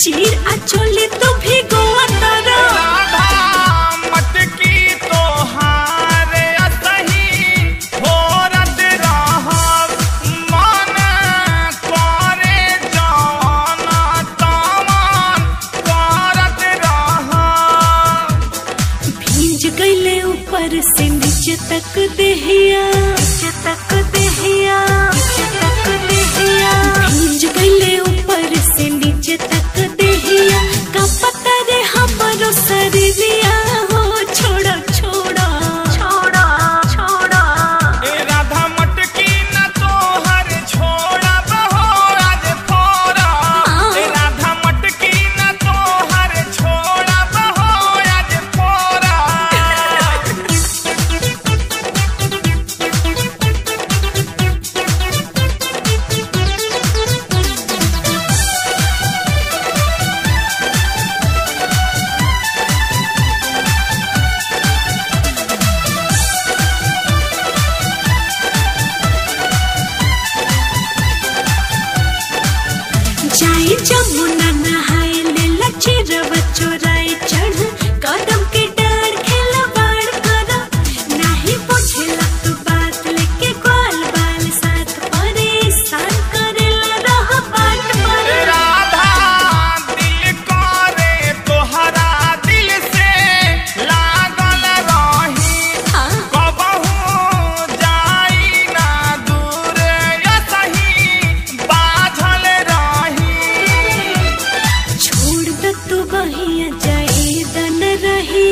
चीर अचोले तो भिगो तारा मटकी तो हारे असही होरत रहब मन करे जाना तमान करत रहब। भीज गईले ऊपर से नीचे तक देहिया भीज गईले ऊपर से नीचे तक देहिया का पता रे हमरो शरीरिया हो छोड़ा छोड़ा छोड़ा छोड़ा। ए राधा मटकी न तोहर छोड़ब हो आज थोड़ा। ए राधा मटकी न तोहर छोड़ब हो आज थोड़ा। जाई जमुना नहाए लेला चिरवा चोराई चढ़ कदम के डार खेलवाड़ करा नाही पूछेला तू बात लेके ग्वाल बाल साथ परेशान करेला रह बाट पर। राधा दिल करे तोहरा दिल से लागल रही कबहू जाई ना दूर यसही बाझल रही। छोड़ द तू बहिया जाए दन रही